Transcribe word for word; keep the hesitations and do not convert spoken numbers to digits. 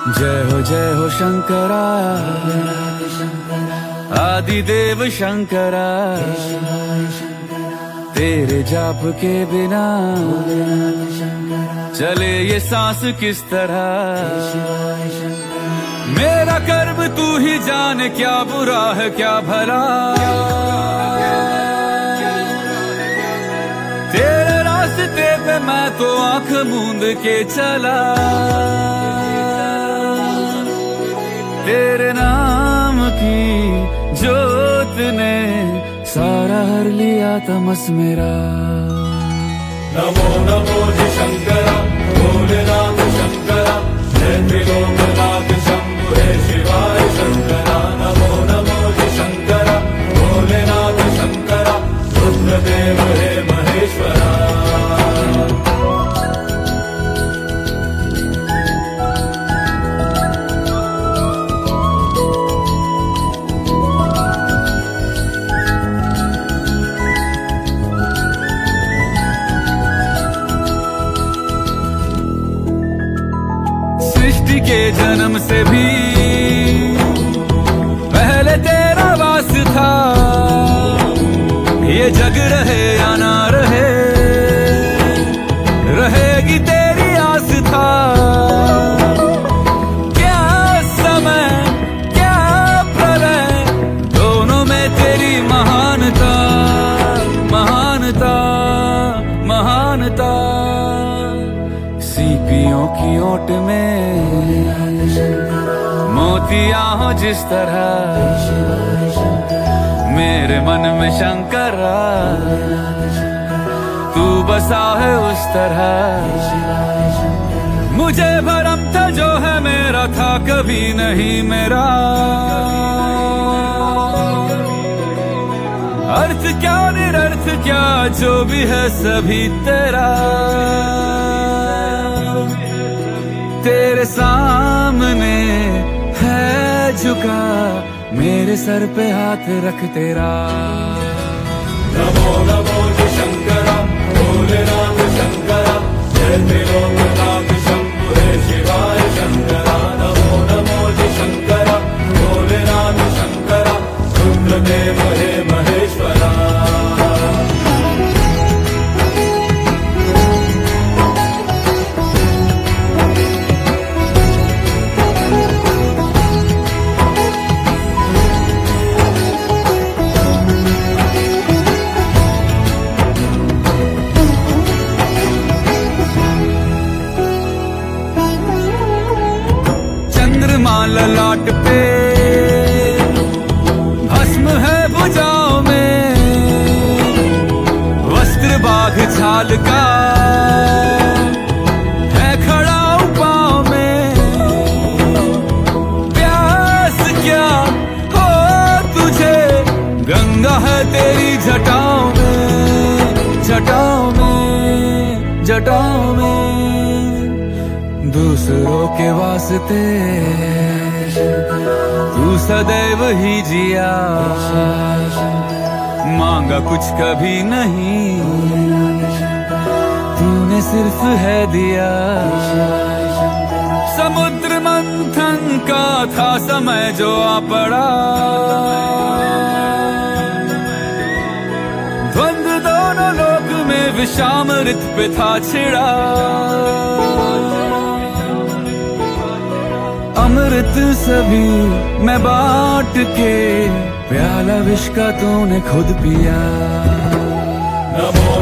जय हो जय हो शंकरा, आदिदेव शंकरा, तेरे जाप के बिना चले ये सांस किस तरह। मेरा कर्म तू ही जाने, क्या बुरा है क्या भला, तेरे रास्ते पे मैं तो आंख मूंद के चला। तेरे नाम की जोत ने सारा हर लिया तमस मेरा। नमो नमो जी शंकरा, भोलेनाथ शंकरा, जय त्रिलोकनाथ शंभु हे शिवाय शंकरा। नमो नमो जी शंकरा, भोलेनाथ शंकरा, रुद्रदेव हे महेश्वरा। सृष्टि के जन्म से भी पहले तेरा वास था, ये जग रहे या ना रहे, रहेगी तेरी आस था। क्या समय क्या प्रलय, दोनों में तेरी महानता, महानता, महानता। सीपियों की ओट में मोतिया हो जिस तरह, मेरे मन में शंकरा तू बसा है उस तरह। मुझे भरम था जो है मेरा था कभी नहीं मेरा, अर्थ क्या निरर्थ क्या जो भी है सभी तेरा। तेरे सामने है झुका मेरे सर पे हाथ रख तेरा। नमो नमो जी शंकरा, भोलेनाथ शंकरा, जय त्रिलोकनाथ शंभु हे शिवाय शंकरा। नमो नमो जी शंकरा, भोलेनाथ शंकरा, रुद्रदेव हे महेश्वरा। ललाट पे भस्म है भुजाओं में, वस्त्र बाघ छाल का है खड़ा पाँव में। प्यास क्या हो तुझे, गंगा है तेरी जटाओं में, जटाओं में, जटाओं में। दूसरों के वास्ते तू सदैव ही जिया, मांगा कुछ कभी नहीं, तूने सिर्फ है दिया। समुद्र मंथन का था समय जो आ पड़ा, द्वंद दोनों लोक में विषामृत पे था छिड़ा। अमृत सभी मैं बांट के, प्याला विष का तूने खुद पिया। नमो